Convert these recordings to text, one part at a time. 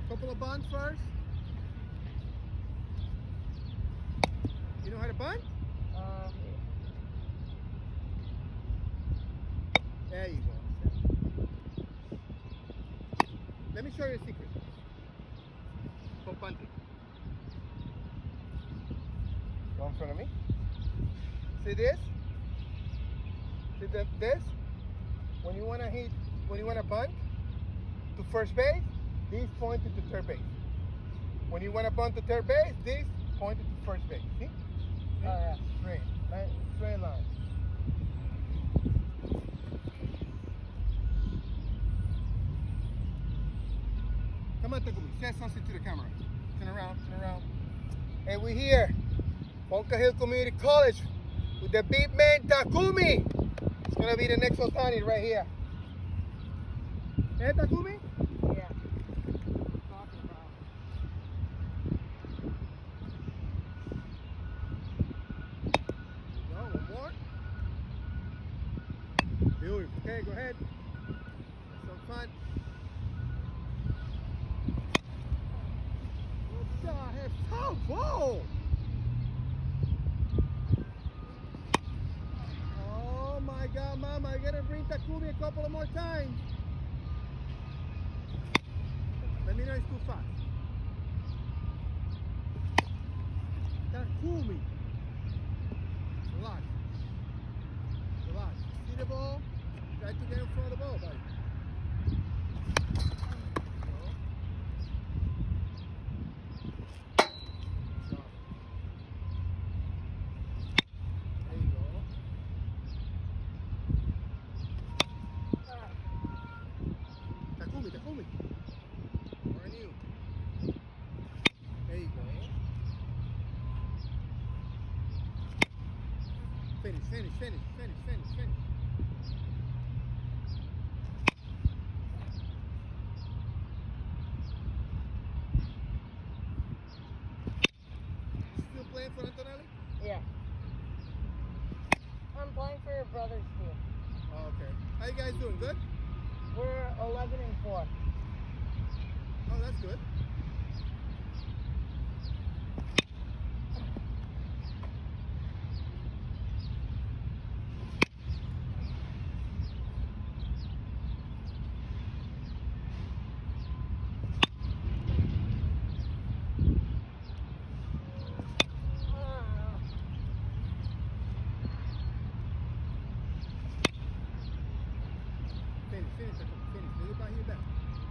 Couple of bunts first. You know how to bunt? There you go. Let me show you a secret for bunting. Go in front of me. See this? See this? When you want to bunt to first base, this pointed to third base. When you want to bunt to third base, this pointed to first base. See? Oh yeah, straight line. Come on, Takumi. Say something to the camera. Turn around, turn around. And we're here, Bunker Hill Community College, with the big man Takumi. It's gonna be the next Otani right here. Hey, Takumi? Yeah. Talking about. No, one more. Beautiful. Okay, go ahead. Have some fun. Oh, whoa! Oh my God, Mama, I gotta bring Takumi a couple of more times. Let me know it's too fast. Takumi. Relax. Relax. See the ball? Try to get in front of the ball, buddy. Takumi. Where are you? There you go. Finish. Still playing for Antonelli? Yeah. I'm playing for your brother's team. Oh, okay. How you guys doing? Good? We're 11-4. Oh, that's good. Finish. Lay it back here back.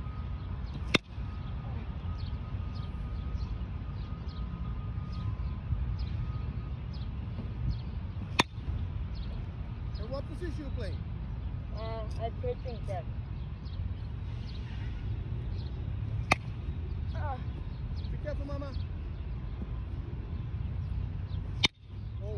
And what position you playing? At pitching tech. Be careful, Mama. Oh.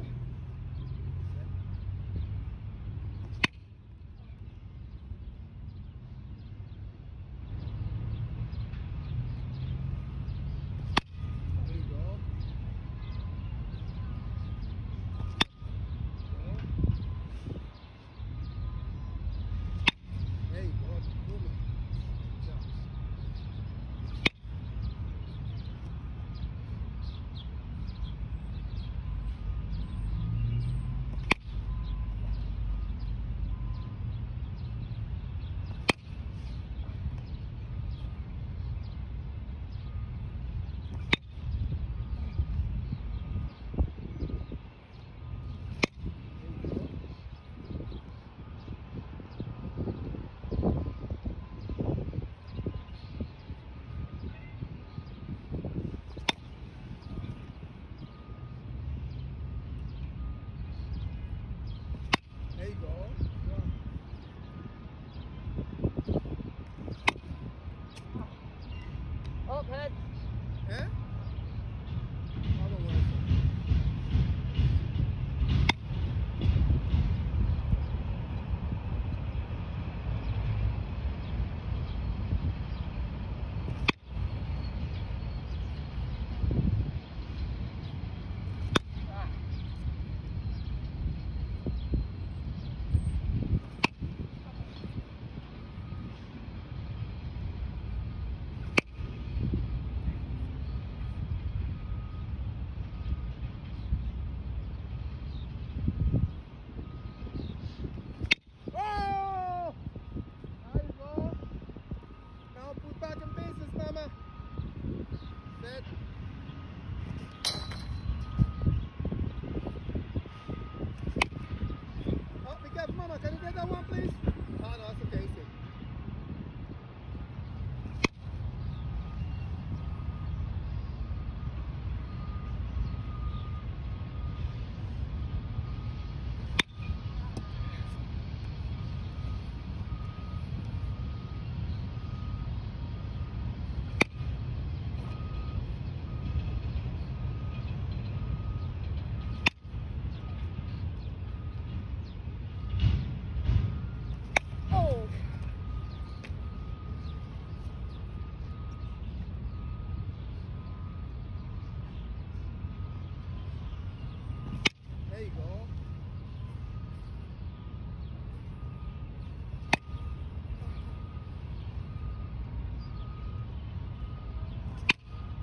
There you go. Oh, head. Eh?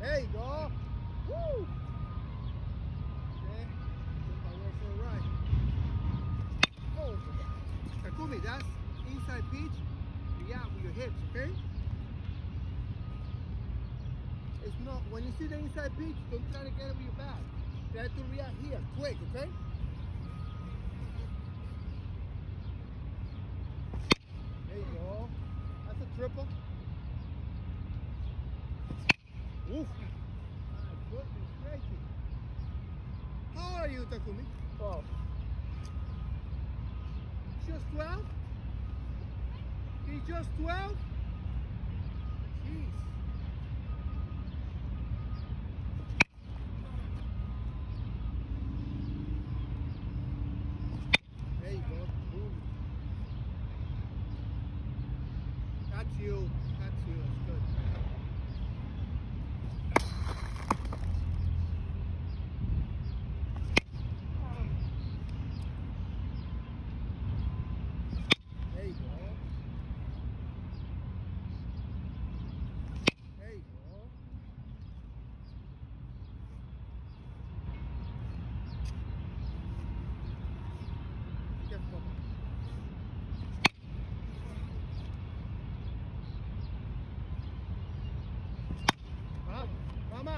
There you go. Woo! Okay. If I work for a ride. Oh, Takumi, that's inside pitch. React with your hips, okay? It's not, when you see the inside pitch, don't try to get it with your back. Try to react here, quick, okay? There you go. That's a triple. Oof. My goodness gracious. How old are you, Takumi? 12. Just 12? He's just 12? Jeez. There you go. Boom. That's you. That's you. That's good. There you go. There you go. Be careful. Mama.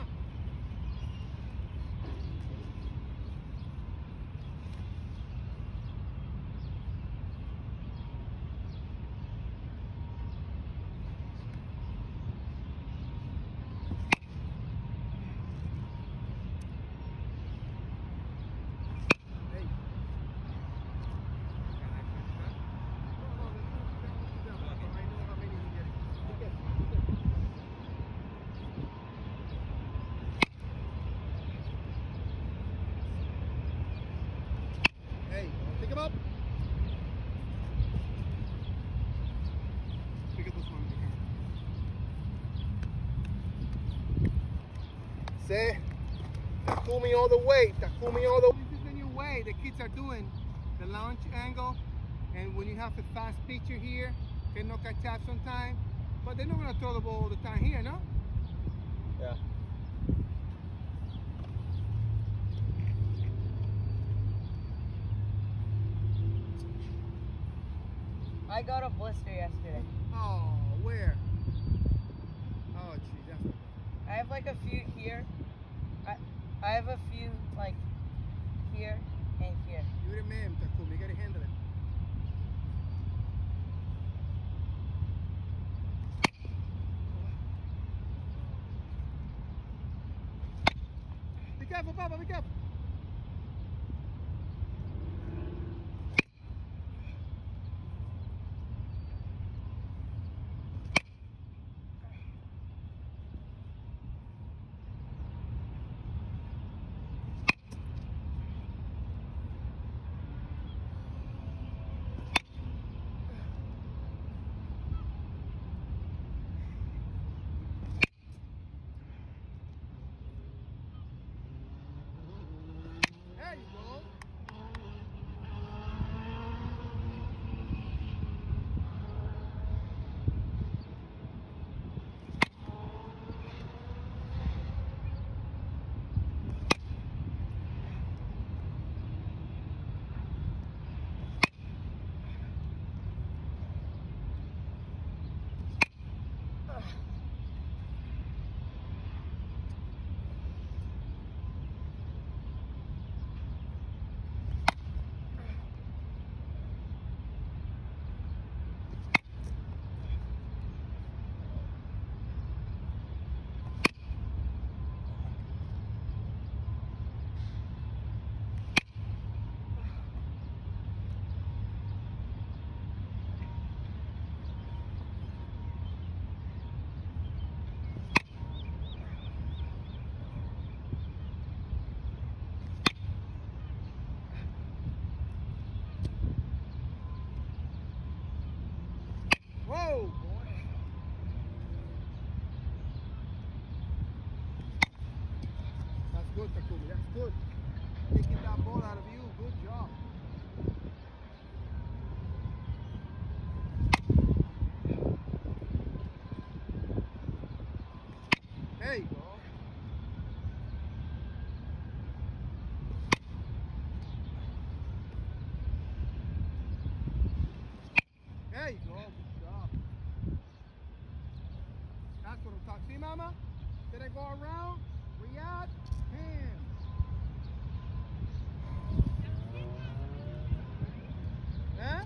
Hey. I know how many you get. Be careful. Hey, pick him up. Pick up this one. Say, Takumi all the way. Takumi all the way. This is the new way the kids are doing the launch angle. And when you have a fast pitcher here, they knock a tap sometime. But they're not going to throw the ball all the time here, no? Yeah. I got a blister yesterday. Oh, where? Oh, geez, that's not good. I have like a few here. I have a few like here and here. You're the man, Takumi. You got to handle it. Be careful, Papa, be careful. There you go. Whoa, boy. That's good, Takumi. That's good. Taking that ball out of you. Good job. There you go. Did I go around? Riyadh, hand. Huh?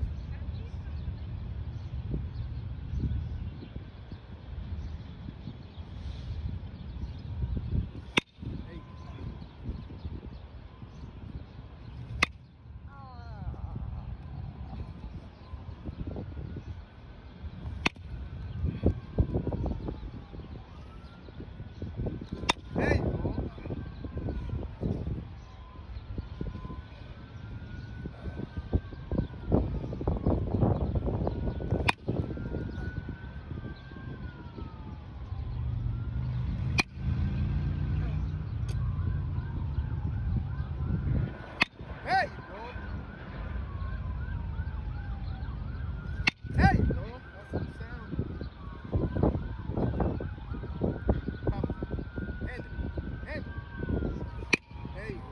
There you go. There you go. There you go. That's the sound. Come. Hand it. Hand it. There you go.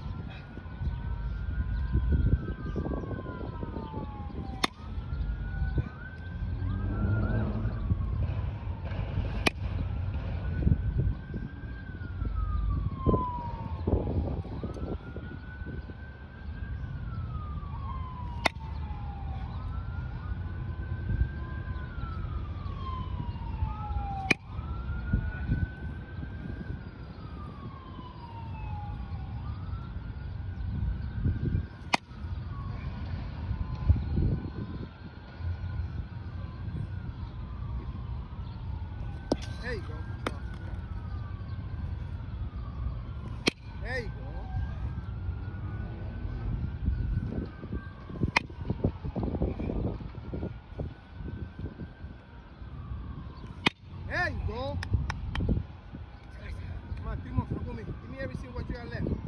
There you go. There you go. There you go. Come on, 3 more. Follow me. Give me everything what you got left.